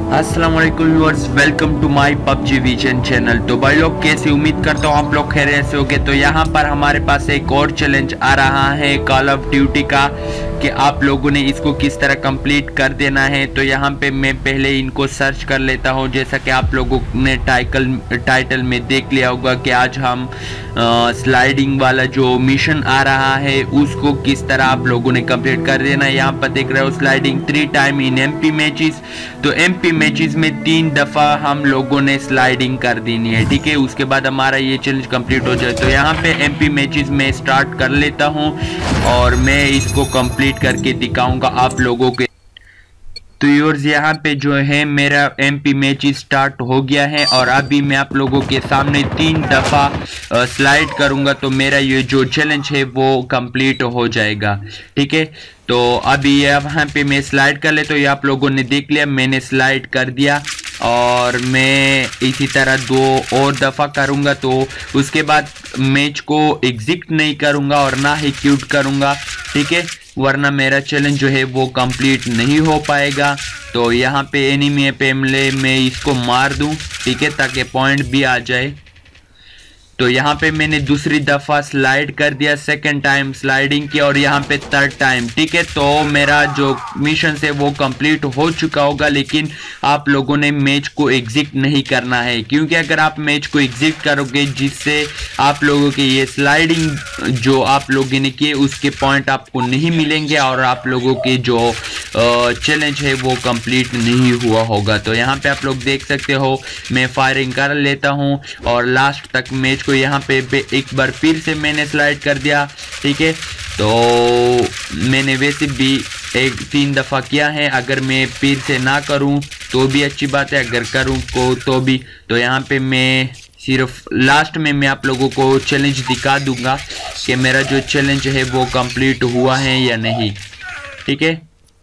अस्सलाम वालेकुम viewers, welcome to my PUBG vision channel. तो भाई लोग कैसे, उम्मीद करता हूँ आप लोग खैरियत से होंगे। तो यहाँ पर हमारे पास एक और चैलेंज आ रहा है कॉल ऑफ ड्यूटी का कि आप लोगों ने इसको किस तरह कंप्लीट कर देना है। तो यहाँ पे मैं पहले इनको सर्च कर लेता हूँ। जैसा कि आप लोगों ने टाइटल में देख लिया होगा कि आज हम स्लाइडिंग वाला जो मिशन आ रहा है उसको किस तरह आप लोगों ने कंप्लीट कर देना है। यहाँ पर देख रहे हो sliding 3 time in MP matches. तो एमपी मैचेस में 3 दफ़ा हम लोगों ने स्लाइडिंग कर देनी है, ठीक है। उसके बाद हमारा ये चैलेंज कंप्लीट हो जाए। तो यहाँ पे एमपी मैचेस में स्टार्ट कर लेता हूँ और मैं इसको कंप्लीट करके दिखाऊंगा आप लोगों के। तो व्यूअर्स यहाँ पे जो है मेरा एमपी मैच स्टार्ट हो गया है और अभी मैं आप लोगों के सामने 3 दफ़ा स्लाइड करूंगा तो मेरा ये जो चैलेंज है वो कंप्लीट हो जाएगा, ठीक है। तो अभी यहाँ पे मैं स्लाइड कर लेता हूँ। ये आप लोगों ने देख लिया, मैंने स्लाइड कर दिया और मैं इसी तरह 2 और दफ़ा करूँगा। तो उसके बाद मैच को एग्जिट नहीं करूँगा और ना ही क्यूट करूँगा, ठीक है, वरना मेरा चैलेंज जो है वो कंप्लीट नहीं हो पाएगा। तो यहाँ पे एनिमी पे मैं इसको मार दूँ, ठीक है, ताकि पॉइंट भी आ जाए। तो यहाँ पे मैंने दूसरी दफ़ा स्लाइड कर दिया, सेकंड टाइम स्लाइडिंग किया और यहाँ पे 3rd टाइम, ठीक है। तो मेरा जो मिशन है वो कंप्लीट हो चुका होगा, लेकिन आप लोगों ने मैच को एग्जिट नहीं करना है, क्योंकि अगर आप मैच को एग्जिट करोगे जिससे आप लोगों के ये स्लाइडिंग जो आप लोगों ने किए उसके पॉइंट आपको नहीं मिलेंगे और आप लोगों के जो चैलेंज है वो कंप्लीट नहीं हुआ होगा। तो यहाँ पे आप लोग देख सकते हो मैं फायरिंग कर लेता हूँ और लास्ट तक मैच को यहाँ पे एक बार फिर से मैंने स्लाइड कर दिया, ठीक है। तो मैंने वैसे भी 3 दफ़ा किया है, अगर मैं फिर से ना करूँ तो भी अच्छी बात है, अगर करूँ तो भी। तो यहाँ पे मैं सिर्फ लास्ट में मैं आप लोगों को चैलेंज दिखा दूंगा कि मेरा जो चैलेंज है वो कंप्लीट हुआ है या नहीं, ठीक है।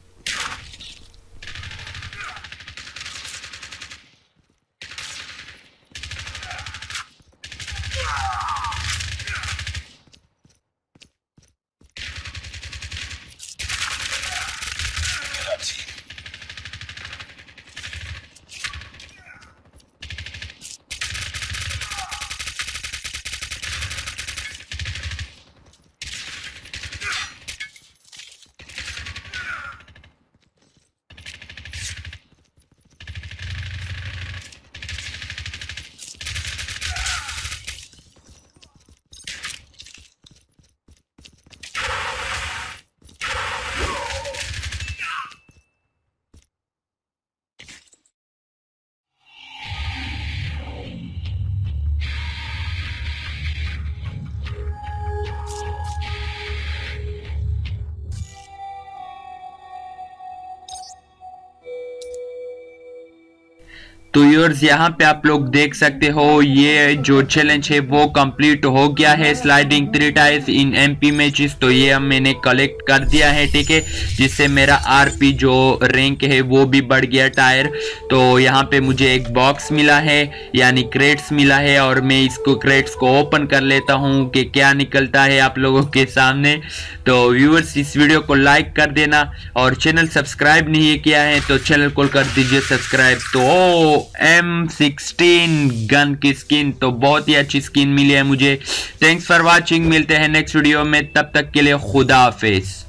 तो व्यूअर्स यहाँ पे आप लोग देख सकते हो ये जो चैलेंज है वो कंप्लीट हो गया है, sliding 3 times in MP matches. तो ये मैंने कलेक्ट कर दिया है, ठीक है, जिससे मेरा आरपी जो रैंक है वो भी बढ़ गया टायर। तो यहाँ पे मुझे एक बॉक्स मिला है, यानी क्रेट्स मिला है, और मैं इसको क्रेट्स को ओपन कर लेता हूँ कि क्या निकलता है आप लोगों के सामने। तो व्यूअर्स इस वीडियो को लाइक कर देना और चैनल सब्सक्राइब नहीं किया है तो चैनल को कर दीजिए सब्सक्राइब। तो M16 गन की स्किन, तो बहुत ही अच्छी स्किन मिली है मुझे। थैंक्स फॉर वॉचिंग, मिलते हैं नेक्स्ट वीडियो में, तब तक के लिए खुदा हाफिज।